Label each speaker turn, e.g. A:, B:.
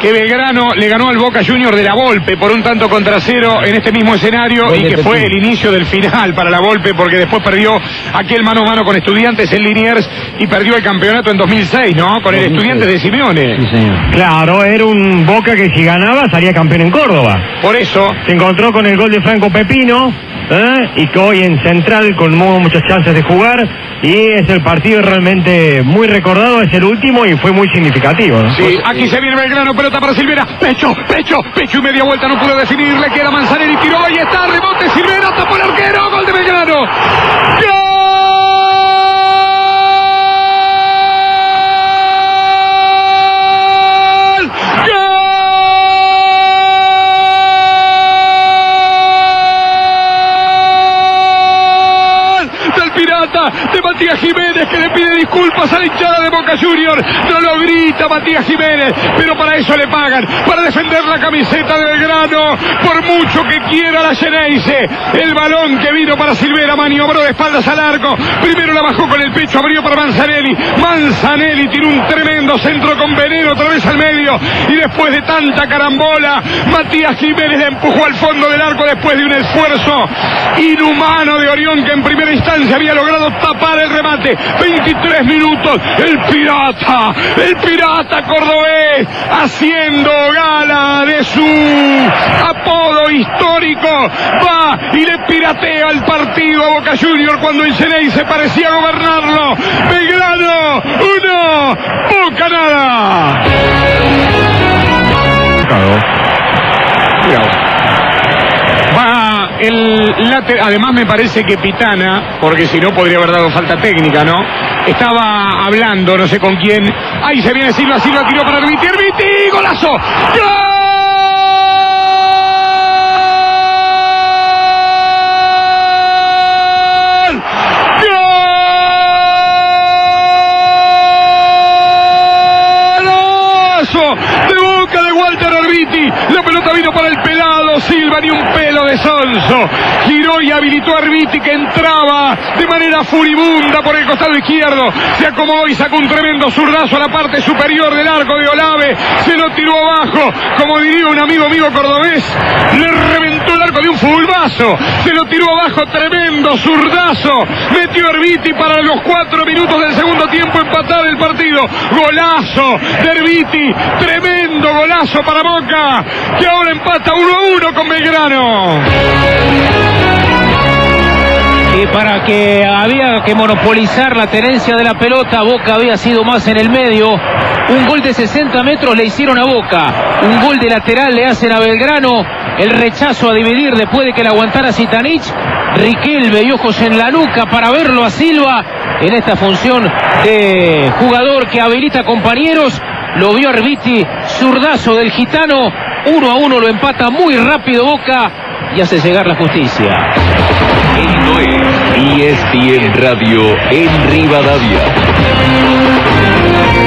A: que Belgrano le ganó al Boca Juniors de la Volpe por un tanto contra cero en este mismo escenario y que fue el inicio del final para la Volpe, porque después perdió aquel mano a mano con Estudiantes en Liniers y perdió el campeonato en 2006, ¿no? Con el Estudiantes de Simeone.
B: Sí, señor.
C: Claro, era un Boca que si ganaba salía campeón en Córdoba.
A: Por eso
C: Se encontró con el gol de Franco Pepino, y que hoy en Central con muchas chances de jugar, y es el partido realmente muy recordado, es el último y fue muy significativo, ¿no?
A: sí, aquí se viene Belgrano, pelota para Silvera, pecho y media vuelta, no pudo definir, le queda Manzanelli, tiró, ahí está, rebote, Silvera, tapó el arquero, gol de Belgrano. ¡Gol! De Matías Jiménez, que le pide disculpas a la hinchada de Boca Juniors. No lo grita Matías Jiménez, pero para eso le pagan, para defender la camiseta de Belgrano, por mucho que quiera la Geneise. El balón que vino para Silvera, maniobró de espaldas al arco, primero la bajó con el pecho, abrió para Manzanelli tiró un tremendo centro con veneno otra vez al medio, y después de tanta carambola, Matías Jiménez la empujó al fondo del arco después de un esfuerzo inhumano de Orión, que en primera instancia había logrado tapar el remate. 23 minutos, el pirata cordobés, haciendo gala de su apodo histórico, va y le piratea el partido a Boca Juniors cuando el Geneise parecía gobernarlo. Belgrano 1, Boca nada. Va el lateral, además me parece que Pitana, porque si no podría haber dado falta técnica, ¿no? Estaba hablando, no sé con quién. Ahí se viene Silva tiró para Erviti, golazo. ¡Gol! De Boca de Walter Erviti, la pelota vino para el pelado Silva, ni un pelo de sonso, giró y habilitó a Erviti, que entraba de manera furibunda por el costado izquierdo, se acomodó y sacó un tremendo zurdazo a la parte superior del arco de Olave, se lo tiró abajo, como diría un amigo mío cordobés, le reventó el arco de un fulbazo, se lo tiró abajo, tremendo zurdazo, metió Erviti para los 4 minutos del segundo tiempo empatar el partido, golazo de Erviti, tremendo golazo para Boca, que ahora empata 1-1 con Belgrano.
B: Y para que había que monopolizar la tenencia de la pelota, Boca había sido más en el medio. Un gol de 60 metros le hicieron a Boca, un gol de lateral le hacen a Belgrano, el rechazo a dividir después de que le aguantara Zitanich, Riquelme y ojos en la nuca para verlo a Silva en esta función de jugador que habilita compañeros. Lo vio Erviti, zurdazo del gitano, 1-1 lo empata muy rápido Boca y hace llegar la justicia.
D: Esto es ESPN Radio en Rivadavia.